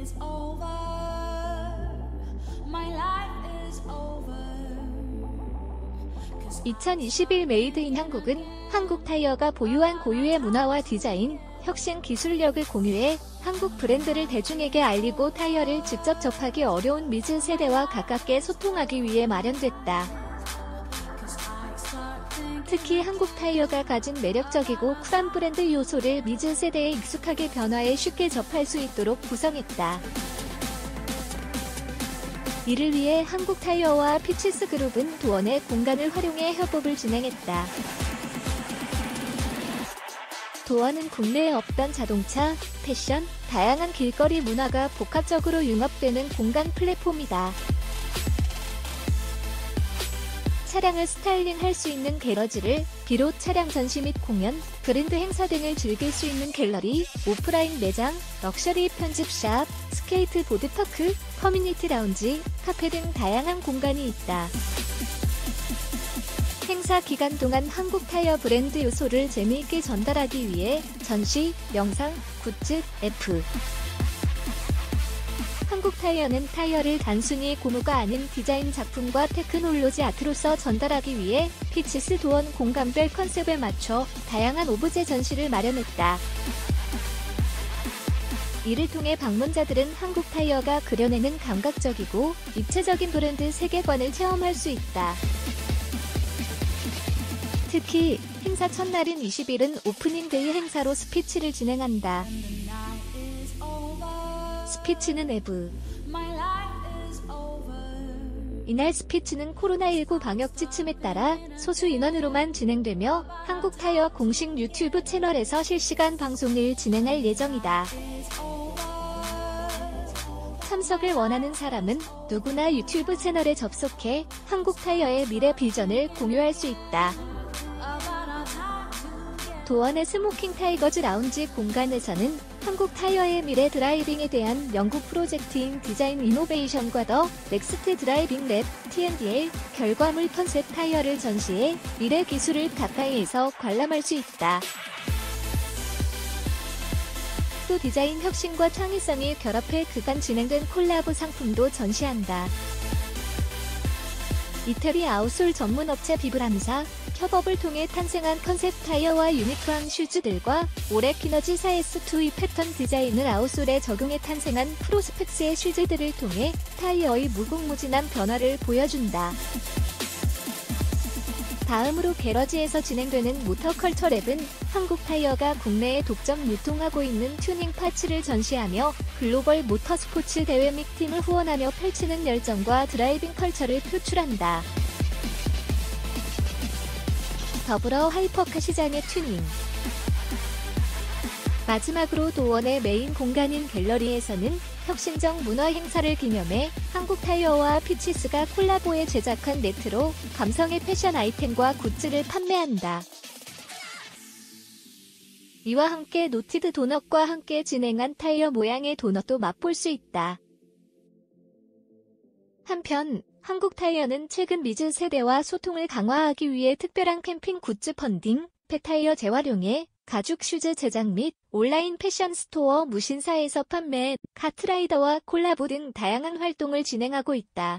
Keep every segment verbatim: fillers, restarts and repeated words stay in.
이천이십일 메이드 인 한국은 한국타이어가 보유한 고유의 문화와 디자인, 혁신 기술력을 공유해 한국 브랜드를 대중에게 알리고 타이어를 직접 접하기 어려운 미즈 세대와 가깝게 소통하기 위해 마련됐다. 특히 한국타이어가 가진 매력적이고 쿨한 브랜드 요소를 미즈 세대에 익숙하게 변화해 쉽게 접할 수 있도록 구성했다. 이를 위해 한국타이어와 피치스 그룹은 도원의 공간을 활용해 협업을 진행했다. 도원은 국내에 없던 자동차, 패션, 다양한 길거리 문화가 복합적으로 융합되는 공간 플랫폼이다. 차량을 스타일링할 수 있는 게러지를 비롯 차량 전시 및 공연, 브랜드 행사 등을 즐길 수 있는 갤러리, 오프라인 매장, 럭셔리 편집샵, 스케이트보드 파크, 커뮤니티 라운지, 카페 등 다양한 공간이 있다. 행사 기간 동안 한국타이어 브랜드 요소를 재미있게 전달하기 위해 전시, 영상, 굿즈, 앱. 한국타이어는 타이어를 단순히 고무가 아닌 디자인 작품과 테크놀로지 아트로서 전달하기 위해 피치스 도원 공간별 컨셉에 맞춰 다양한 오브제 전시를 마련했다. 이를 통해 방문자들은 한국타이어가 그려내는 감각적이고 입체적인 브랜드 세계관을 체험할 수 있다. 특히 행사 첫날인 이십 일은 오프닝 데이 행사로 스피치를 진행한다. 스피치는 에브. 이날 스피치는 코로나십구 방역 지침에 따라 소수 인원으로만 진행되며 한국타이어 공식 유튜브 채널에서 실시간 방송을 진행할 예정이다. 참석을 원하는 사람은 누구나 유튜브 채널에 접속해 한국타이어의 미래 비전을 공유할 수 있다. 도원의 스모킹 타이거즈 라운지 공간에서는 한국타이어의 미래 드라이빙에 대한 연구 프로젝트인 디자인 이노베이션과 더 넥스트 드라이빙 랩 티엔디엘 결과물 컨셉 타이어를 전시해 미래 기술을 가까이에서 관람할 수 있다. 또 디자인 혁신과 창의성이 결합해 그간 진행된 콜라보 상품도 전시한다. 이태리 아웃솔 전문업체 비브람사, 협업을 통해 탄생한 컨셉 타이어와 유니크한 슈즈들과 올해 키너지사 에스 투 이 패턴 디자인을 아웃솔에 적용해 탄생한 프로스펙스의 슈즈들을 통해 타이어의 무궁무진한 변화를 보여준다. 다음으로 게러지에서 진행되는 모터컬처 랩은 한국타이어가 국내에 독점 유통하고 있는 튜닝 파츠를 전시하며 글로벌 모터스포츠 대회 및 팀을 후원하며 펼치는 열정과 드라이빙 컬처를 표출한다. 더불어 하이퍼카 시장의 튜닝. 마지막으로 도원의 메인 공간인 갤러리에서는 혁신적 문화 행사를 기념해 한국타이어와 피치스가 콜라보해 제작한 네트로 감성의 패션 아이템과 굿즈를 판매한다. 이와 함께 노티드 도넛과 함께 진행한 타이어 모양의 도넛도 맛볼 수 있다. 한편 한국타이어는 최근 미즈 세대와 소통을 강화하기 위해 특별한 캠핑 굿즈 펀딩, 폐타이어 재활용에 가죽 슈즈 제작 및 온라인 패션 스토어 무신사에서 판매, 카트라이더와 콜라보 등 다양한 활동을 진행하고 있다.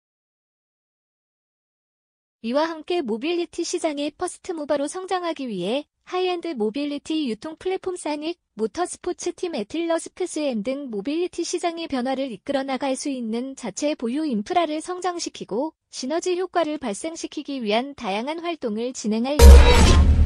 이와 함께 모빌리티 시장의 퍼스트무버로 성장하기 위해 하이엔드 모빌리티 유통 플랫폼 사닉, 모터스포츠 팀 애틀러스크스엠 등 모빌리티 시장의 변화를 이끌어 나갈 수 있는 자체 보유 인프라를 성장시키고 시너지 효과를 발생시키기 위한 다양한 활동을 진행할 예정이다.